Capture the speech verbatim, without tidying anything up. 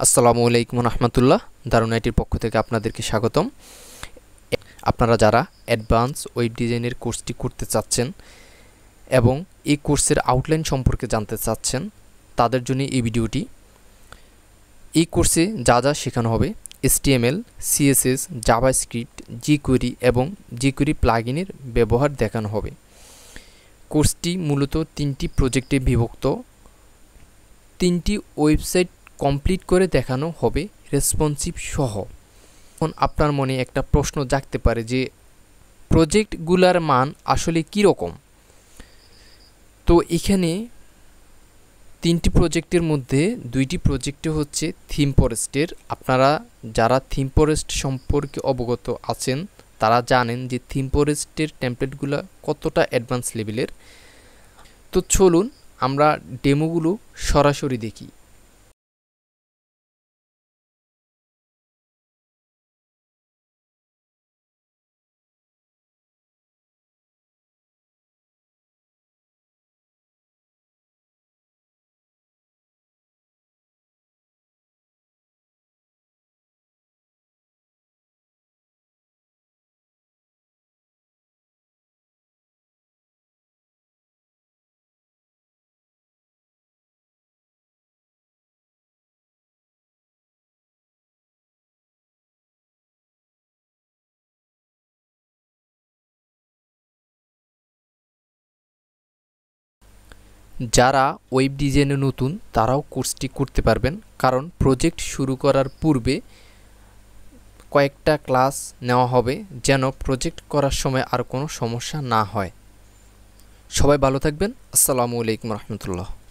আসসালামু আলাইকুম রহমতুল্লাহ। দারুন আইটির পক্ষ থেকে আপনাদেরকে স্বাগতম। আপনারা যারা অ্যাডভান্স ওয়েব ডিজাইনের কোর্সটি করতে চাচ্ছেন এবং এই কোর্সের আউটলাইন সম্পর্কে জানতে চাচ্ছেন তাদের জন্য এই ভিডিওটি। এই কোর্সে যা যা শেখানো হবে এইচটিএমএল, সিএসএস, জাভাস্ক্রিপ্ট, জিকুয়েরি এবং জিকুয়েরি প্লাগইনের ব্যবহার দেখানো হবে। কোর্সটি মূলত তিনটি প্রজেক্টে বিভক্ত। তিনটি ওয়েবসাইট কমপ্লিট করে দেখানো হবে রেসপন্সিভ সহ। এখন আপনার মনে একটা প্রশ্ন জাগতে পারে যে প্রজেক্টগুলোর মান আসলে কী রকম। তো এখানে তিনটি প্রজেক্টের মধ্যে দুইটি প্রজেক্টে হচ্ছে থিম ফরেস্টের। আপনারা যারা থিম ফরেস্ট সম্পর্কে অবগত আছেন তারা জানেন যে থিম ফরেস্টের টেমপ্লেটগুলো কতটা অ্যাডভান্স লেভেলের। তো চলুন আমরা ডেমোগুলো সরাসরি দেখি। যারা ওয়েব ডিজাইনে নতুন তারাও কোর্সটি করতে পারবেন, কারণ প্রজেক্ট শুরু করার পূর্বে কয়েকটা ক্লাস নেওয়া হবে যেন প্রজেক্ট করার সময় আর কোনো সমস্যা না হয়। সবাই ভালো থাকবেন। আসসালামু আলাইকুম রহমতুল্লাহ।